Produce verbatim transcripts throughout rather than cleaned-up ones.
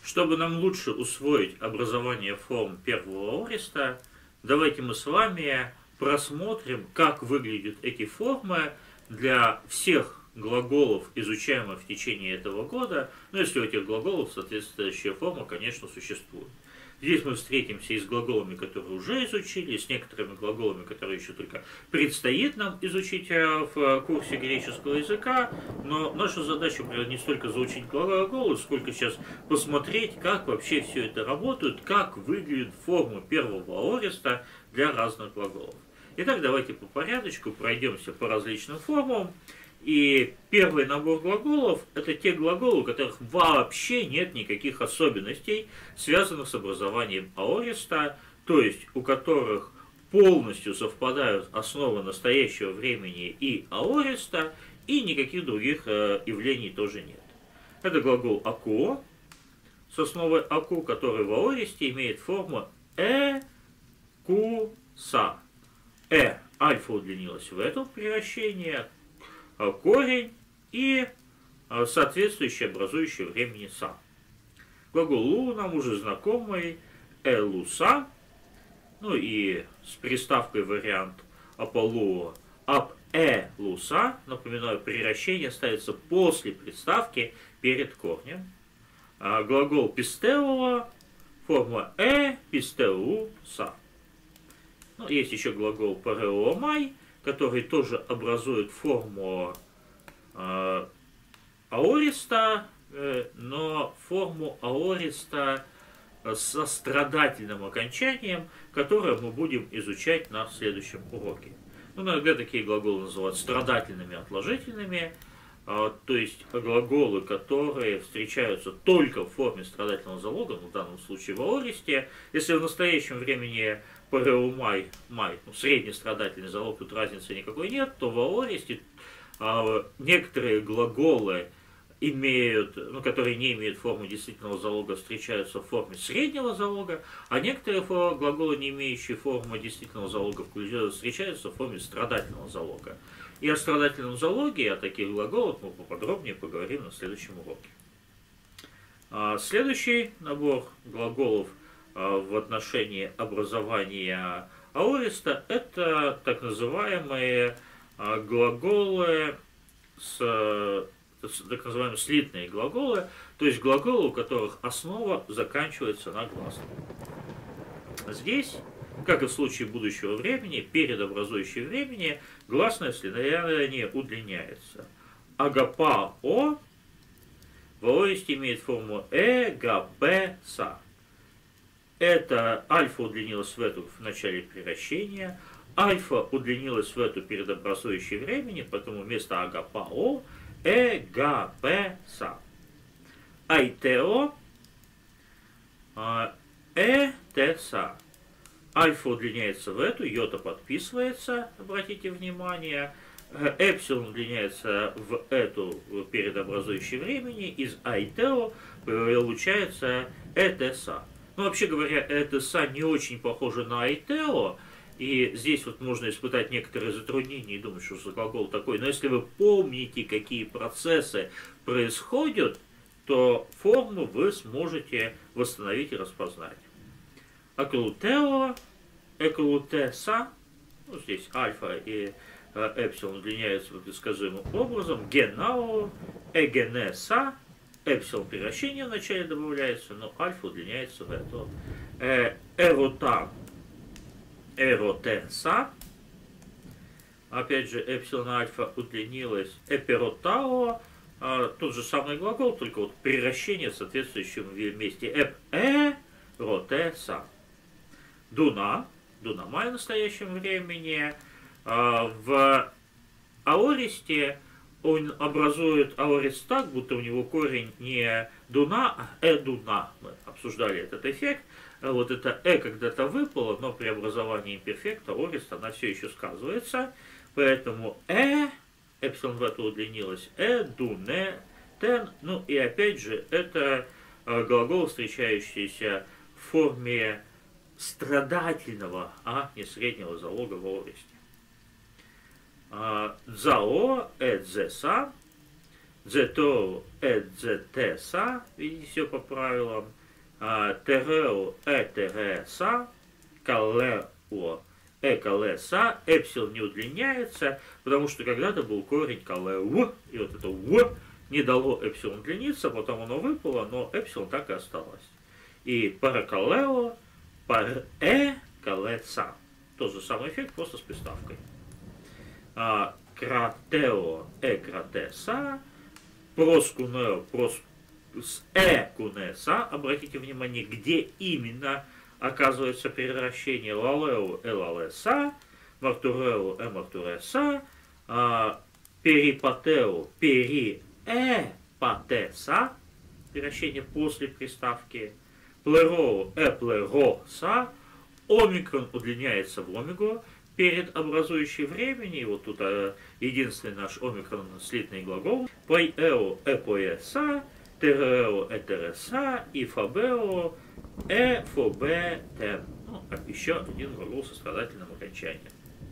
Чтобы нам лучше усвоить образование форм первого аориста, давайте мы с вами просмотрим, как выглядят эти формы для всех глаголов, изучаемых в течение этого года. Но если у этих глаголов соответствующая форма, конечно, существует. Здесь мы встретимся и с глаголами, которые уже изучили, и с некоторыми глаголами, которые еще только предстоит нам изучить в курсе греческого языка. Но наша задача не столько заучить глаголы, сколько сейчас посмотреть, как вообще все это работает, как выглядят формы первого аориста для разных глаголов. Итак, давайте по порядочку пройдемся по различным формам. И первый набор глаголов – это те глаголы, у которых вообще нет никаких особенностей, связанных с образованием аориста, то есть у которых полностью совпадают основы настоящего времени и аориста, и никаких других э, явлений тоже нет. Это глагол «ако» с основой «аку», который в аористе имеет форму «э», «ку», «са». «Э» альфа удлинилась в это превращение, корень и соответствующий образующий времени «са». Глагол «лу» нам уже знакомый «элуса», ну и с приставкой вариант «аполло» «ап-э-луса». Напоминаю, превращение ставится после приставки перед корнем. А глагол «пистео» форма «э», «пистеу-са». Ну, есть еще глагол «пареомай», который тоже образует форму э, аориста, э, но форму аориста со страдательным окончанием, которое мы будем изучать на следующем уроке. Ну, иногда такие глаголы называют страдательными отложительными, э, то есть глаголы, которые встречаются только в форме страдательного залога, ну, в данном случае в аористе. Если в настоящем времени пареумай, май, ну, средний страдательный залог, тут разницы никакой нет, то в аористе а, некоторые глаголы имеют, ну, которые не имеют формы действительного залога, встречаются в форме среднего залога, а некоторые глаголы, не имеющие формы действительного залога, встречаются в форме страдательного залога. И о страдательном залоге, и о таких глаголах мы поподробнее поговорим на следующем уроке. А, следующий набор глаголов в отношении образования аориста — это так называемые глаголы, с, так называемые слитные глаголы, то есть глаголы, у которых основа заканчивается на гласном. Здесь, как и в случае будущего времени, перед образующим времени гласное слияние удлиняется. Агапао в аористе имеет форму э, га, пе, са. Это альфа удлинилась в эту в начале превращения, альфа удлинилась в эту перед образующей времени, поэтому вместо агапао э, га, пе, са. Айтео э, те, са. Альфа удлиняется в эту, йота подписывается, обратите внимание. Эпсилон удлиняется в эту перед образующей времени, из айтео получается этеса. Ну, вообще говоря, этеса не очень похоже на айтео, и здесь вот можно испытать некоторые затруднения и думать, что за глагол такой. Но если вы помните, какие процессы происходят, то форму вы сможете восстановить и распознать. Акулутео, экулутеса, ну, здесь альфа и эпсилон удлиняются предсказуемым образом, генао, эгенеса, эпсилон превращение вначале добавляется, но альфа удлиняется в эту. Э, эрота, эротенса, опять же эпсилон альфа удлинилась, эперотао, а, тот же самый глагол, только вот превращение в соответствующем месте. Эп, э, ротеса. Дуна, дунамай в настоящем времени. В аористе он образует аорист так, будто у него корень не дуна, а эдуна. Мы обсуждали этот эффект. Вот это э когда-то выпало, но при образовании имперфекта аорист она все еще сказывается. Поэтому э, эпсилон в это удлинилось, э, дуне, тен. Ну и опять же, это глагол, встречающийся в форме страдательного, а не среднего залога в аористе. Дзао, эдзеса, дзето, э, дзете, са, видите, все по правилам, а, терео, э, тере, са, калео, э, кале, са, эпсилон не удлиняется, потому что когда-то был корень калеу, и вот это в не дало эпсилон удлиниться, потом оно выпало, но эпсилон так и осталось. И паракалео, пар э, кале, са. Тот же самый эффект, просто с приставкой. А, кратео, э, крате, са, проскунео, прос, с э, куне, са. Обратите внимание, где именно оказывается превращение. Лалео, э, лале, са, мартурео, э, мартуре, са, а, перипатео, пери, э, пате, са, превращение после приставки. Плероу, э, плеро, са, омикрон удлиняется в омегу перед образующей времени. Вот тут а, единственный наш омикрон слитный глагол. Поэо, эпоэса, терео, этереса, и фабео, э, фобе, тем. Ну, еще один глагол со страдательным окончанием.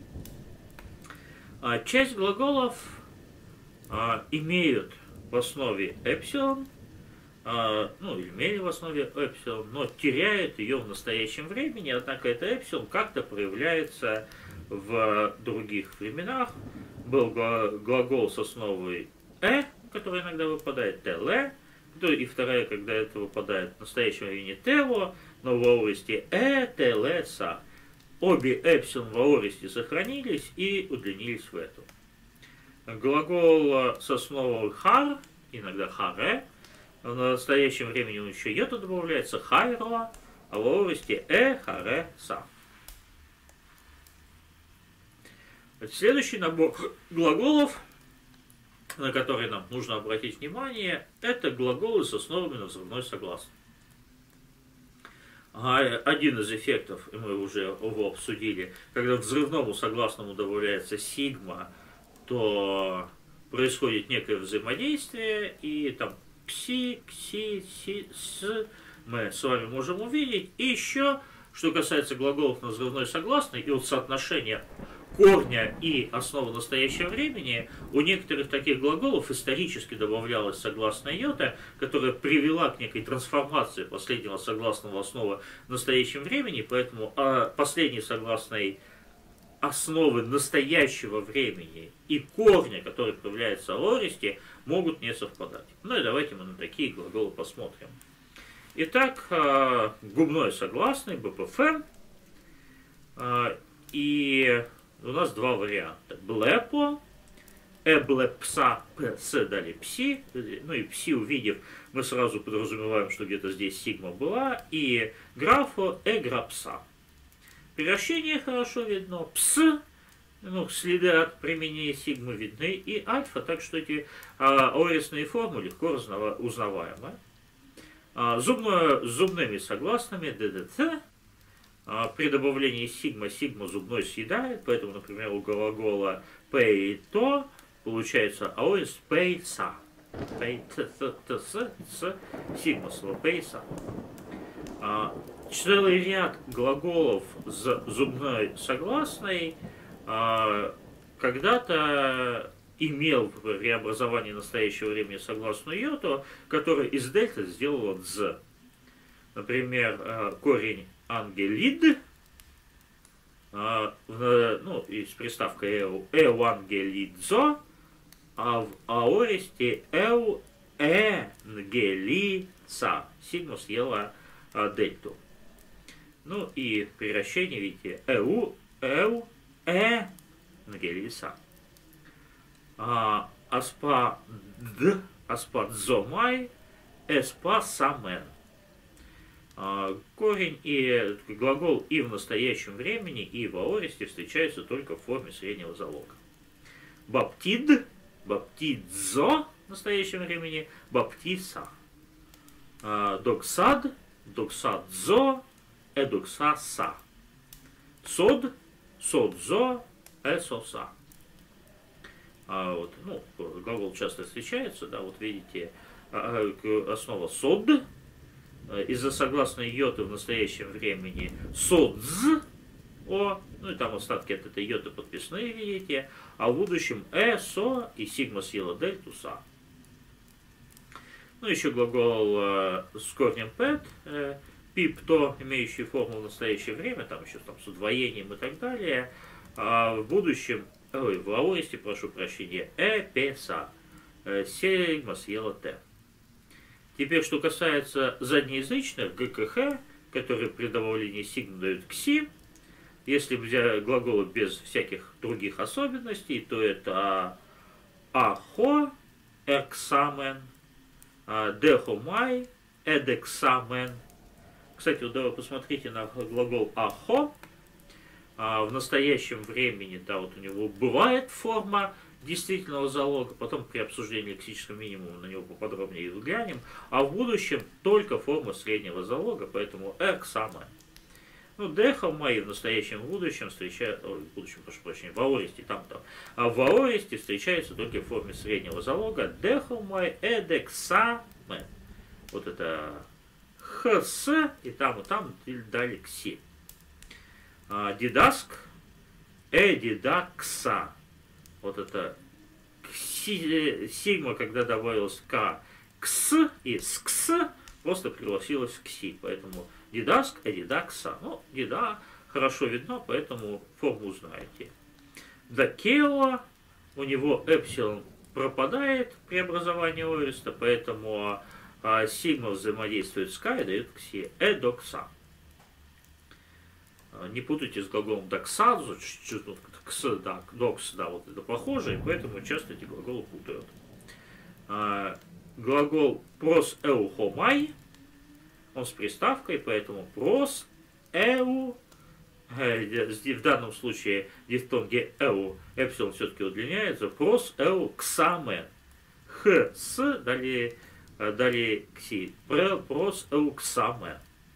А, часть глаголов а, имеют в основе эпсилон, а, ну, или имели в основе эпсилон, но теряют ее в настоящем времени, однако это эпсилон как-то проявляется в других временах. Был глагол с основой э, который иногда выпадает, теле, и вторая, когда это выпадает в настоящем времени тео, но в аористе э, теле, са. Обе эпсилон в аористе сохранились и удлинились в эту. Глагол с основой хар, иногда харе, в настоящем времени он еще йота добавляется, хайро, а в аористе э, харе, са. Следующий набор глаголов, на которые нам нужно обратить внимание, это глаголы с основами на взрывной согласной. Один из эффектов, и мы уже его обсудили, когда к взрывному согласному добавляется сигма, то происходит некое взаимодействие, и там пси, кси, си, с мы с вами можем увидеть. И еще, что касается глаголов на взрывной согласной, и вот соотношение корня и основы настоящего времени, у некоторых таких глаголов исторически добавлялась согласная йота, которая привела к некой трансформации последнего согласного в основу настоящего времени, поэтому а, последней согласной основы настоящего времени и корня, который проявляется в аористе, могут не совпадать. Ну и давайте мы на такие глаголы посмотрим. Итак, губной согласный, БПФ, и у нас два варианта. Блепо, эблепса, пс дали пси, ну и пси увидев, мы сразу подразумеваем, что где-то здесь сигма была, и графо, эграпса. Превращение хорошо видно, пс, ну, следы от применения сигмы видны, и альфа, так что эти а, аорисные формы легко узнаваемы. А, зубно, зубными согласными ДДЦ. При добавлении сигма, сигма зубной съедает, поэтому, например, у глагола пейто получается аорис пейса. Пейтс, сигма слово пейса. Целый ряд глаголов с зубной согласной когда-то имел в преобразовании настоящего времени согласную йоту, которая из дельта сделала дз. Например, корень ангелид, ну, и с приставкой эу, эвангелидзо, а в аористе эу, энгелица. Сигма съела дельту. Ну и превращение, видите, эу, эу, энгелица. Аспа д, аспа дзомай, эспа самен. Корень и глагол и в настоящем времени, и в аористе встречаются только в форме среднего залога. Баптид, баптидзо в настоящем времени, баптиса. Доксад, доксадзо, эдоксаса. Сод, содзо, эсоса. А вот, ну, глагол часто встречается, да, вот видите, основа сод. Из-за согласной йоты в настоящем времени содз, о, ну и там остатки от этой йоты подписные, видите, а в будущем э, со и сигма съела дельту, са. Ну, еще глагол э, с корнем pet, э, пипто, имеющий форму в настоящее время, там еще там с удвоением и так далее. А в будущем, ой, в аористе, прошу прощения, эпеса, э, сельма съела т. Теперь, что касается заднеязычных, гкх, которые при добавлении сигма дают кси, если взять глаголы без всяких других особенностей, то это ахо, эксамен, дехомай, эдексамен. Кстати, вот давай посмотрите на глагол ахо. В настоящем времени, да, вот у него бывает форма действительного залога, потом при обсуждении лексического минимума на него поподробнее взглянем, а в будущем только форма среднего залога, поэтому эксамен. Ну, дехомай в настоящем и в будущем встречается, ой, в будущем, прошу прощения, в аористе, там-там, а в аористе встречается только в форме среднего залога дехомай эдексамен. Вот это хс, и там, и там дали кси. А, дидаск, эдидакса. Вот это кси, сигма, когда добавилась к, кс и скс, просто превратилась в кси, поэтому дидаск, эдидакса. Ну, дида хорошо видно, поэтому форму знаете. Дакео, у него эпсилон пропадает при образовании аориста, поэтому а, сигма взаимодействует с к и дает кси. Эдокса. Не путайте с глаголом доксадзу, кс, да, докс, да, вот это похоже, и поэтому часто эти глаголы путают. А, глагол прос эухомай, он с приставкой, поэтому прос эу, в данном случае дифтонге эу, эпсилон все-таки удлиняется, прос эу ксамен, х, с, далее, далее кси, прос эу ксамен.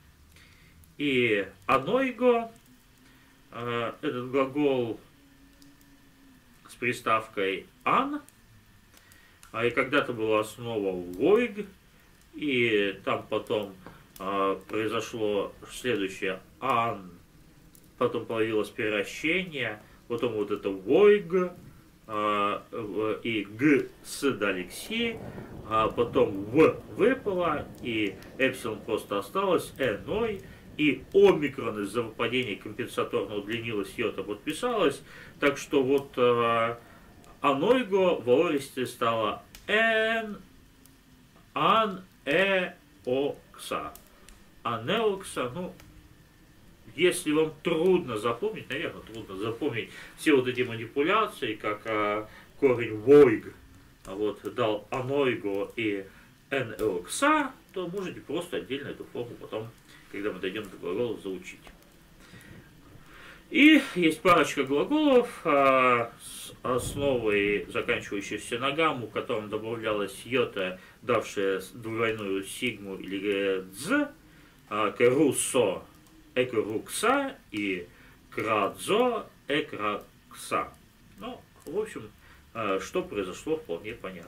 И анойго, этот глагол с приставкой ан, и когда-то была основа войг, и там потом э, произошло следующее ан, потом появилось превращение, потом вот это войг, э, и г с дали кси, а потом в выпало, и эпсилон просто осталось, эной, и омикрон из-за выпадения компенсаторно удлинилось, йота подписалось, так что вот э, анойго в аористе стало эн, ан, э, окса. Анеокса, ну, если вам трудно запомнить, наверное, трудно запомнить все вот эти манипуляции, как а, корень войг вот, дал анойго и энеокса, то можете просто отдельно эту форму потом, когда мы дойдем до глаголов, заучить. И есть парочка глаголов а, с основой, заканчивающейся на гамму, к которым добавлялась йота, давшая двойную сигму или дз, а, керусо, экрукса и крадзо, экракса. Ну, в общем, а, что произошло, вполне понятно.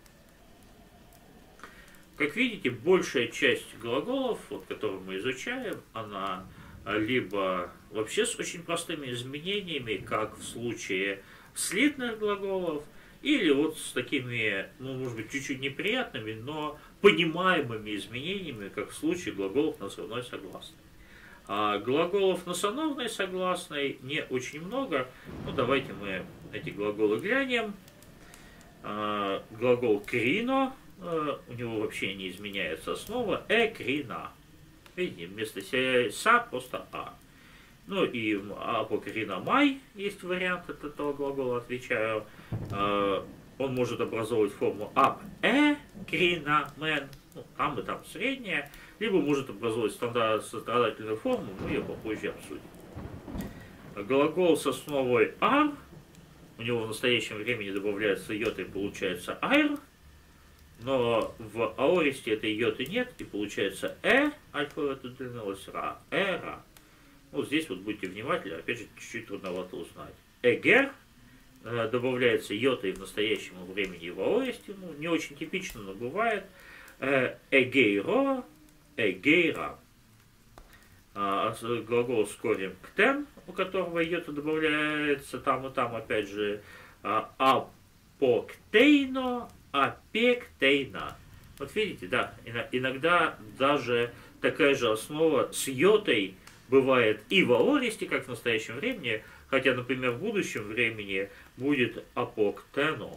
Как видите, большая часть глаголов, вот, которые мы изучаем, она либо вообще с очень простыми изменениями, как в случае слитных глаголов, или вот с такими, ну, может быть, чуть-чуть неприятными, но понимаемыми изменениями, как в случае глаголов насовной согласной. А глаголов насоновной согласной не очень много, ну, давайте мы эти глаголы глянем. А, глагол крино, у него вообще не изменяется основа, экрина. Видите, вместо са просто а. Ну и апокриномай есть вариант от этого глагола, отвечаю. Он может образовывать форму ап э кринамен, ну, там и там средняя, либо может образовывать страдательную форму, мы ее попозже обсудим. Глагол с основой ар, у него в настоящем времени добавляется йота и получается айр. Но в аористе этой йоты нет, и получается э, альфавит удлинилось, ра, эра. Ну, здесь вот будьте внимательны, опять же, чуть-чуть трудновато узнать. Эгер, э, добавляется йота и в настоящем времени и в аористе, ну, не очень типично, но бывает. Э, эгейро, эгейра. А, глагол с корнем ктен, у которого йота добавляется там и там, опять же, а, апоктейно, апектейна. Вот видите, да, иногда даже такая же основа с йотой бывает и в аористе, как в настоящем времени, хотя, например, в будущем времени будет апоктено.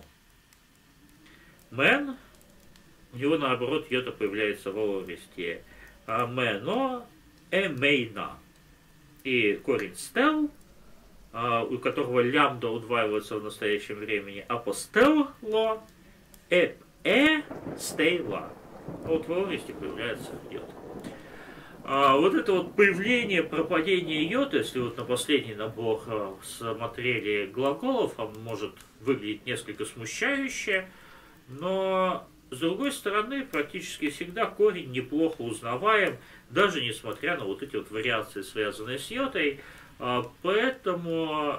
Мен, у него наоборот йота появляется в аористе. А мено эмейна. И корень стел, у которого лямбда удваивается в настоящем времени, апостелло, эп, э, стейла. Вот в аористе появляется йота. А вот это вот появление, пропадение йоты, если вот на последний набор смотрели глаголов, он может выглядеть несколько смущающе, но с другой стороны практически всегда корень неплохо узнаваем, даже несмотря на вот эти вот вариации, связанные с йотой. Поэтому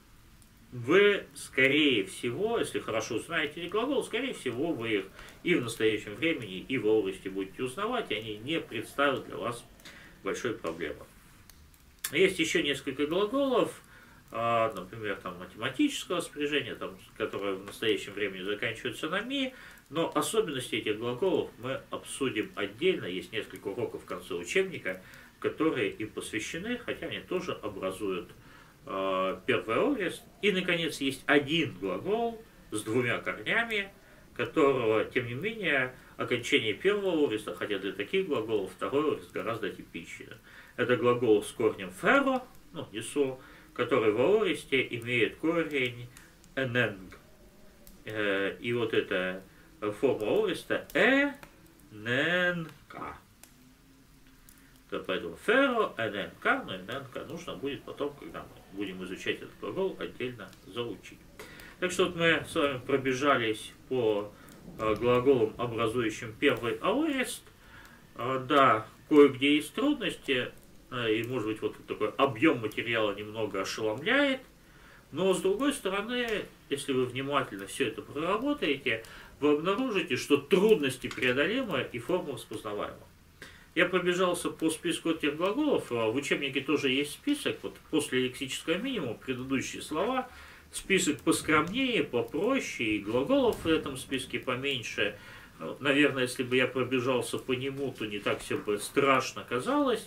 вы, скорее всего, если хорошо знаете глагол, скорее всего, вы их и в настоящем времени, и в аористе будете узнавать, и они не представят для вас большой проблемы. Есть еще несколько глаголов, например, там, математического спряжения, там, которые в настоящем времени заканчиваются на «ми», но особенности этих глаголов мы обсудим отдельно. Есть несколько уроков в конце учебника, которые им посвящены, хотя они тоже образуют э, первый аорист. И, наконец, есть один глагол с двумя корнями, которого, тем не менее, окончание первого аориста, хотя для таких глаголов второй аорист гораздо типичнее. Это глагол с корнем феро, ну, несу, который в аористе имеет корень эненг. Э, и вот эта форма аориста эненка. Поэтому феро, эннк, но эннк нужно будет потом, когда мы будем изучать этот глагол, отдельно заучить. Так что вот мы с вами пробежались по э, глаголам, образующим первый аорист. Э, да, кое-где есть трудности, э, и может быть вот такой объем материала немного ошеломляет, но с другой стороны, если вы внимательно все это проработаете, вы обнаружите, что трудности преодолимы и форма распознаваема. Я пробежался по списку этих глаголов, в учебнике тоже есть список, вот после лексического минимума, предыдущие слова, список поскромнее, попроще, и глаголов в этом списке поменьше. Наверное, если бы я пробежался по нему, то не так все бы страшно казалось,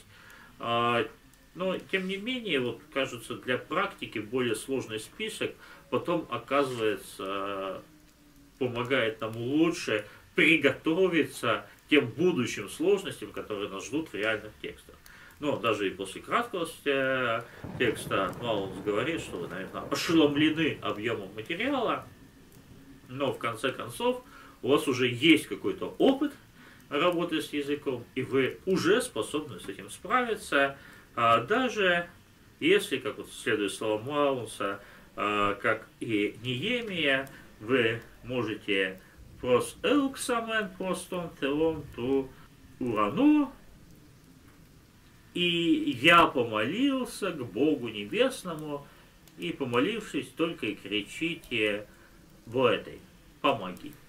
но тем не менее, вот кажется, для практики более сложный список потом оказывается, помогает нам лучше приготовиться к тем будущим сложностям, которые нас ждут в реальных текстах. Но даже и после краткого текста Маунс говорит, что вы, наверное, ошеломлены объемом материала, но в конце концов у вас уже есть какой-то опыт работы с языком, и вы уже способны с этим справиться, даже если, как вот следует словам Маунса, как и Неемия, вы можете прос эуксамен простон телом ту урану, и я помолился к Богу Небесному, и помолившись, только и кричите в этой, помоги.